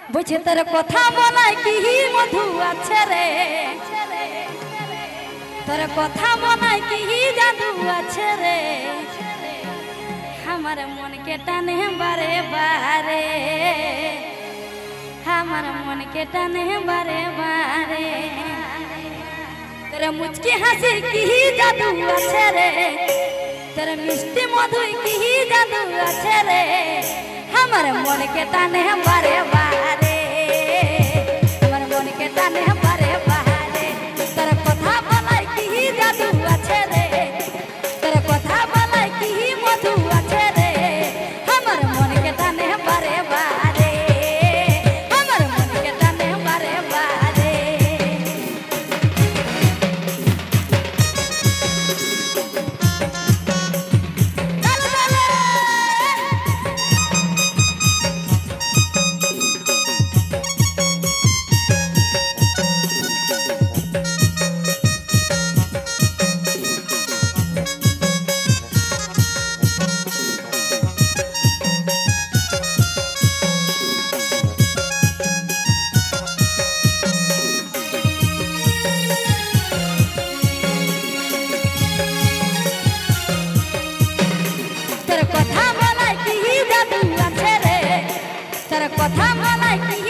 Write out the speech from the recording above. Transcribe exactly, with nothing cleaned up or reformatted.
বুঝে তোর কথা বলাই কি মধু আছে রে, তোর কথা বলাই কি জাদু আছে রে, हमार मन के टाने बारे बारे, हमार मन के टाने बारे बारे, तेरा मुझकी हंसी की जादू अच्छे रे, तेरा मिष्टी मधु की जादू अच्छे रे, हमार मन के टाने बारे बारे, हमार मन के टाने बारे बारे, तेरा कथा बोलाई की जादू अच्छे रे, तेरा कथा बोलाई की मधु अच्छे रे, हमार मन के टाने बारे बारे, हमार मन के टाने बारे बारे। चलो चलो तेरा कथा बोलाई की जादू अच्छे रे, तेरा कथा बोलाई की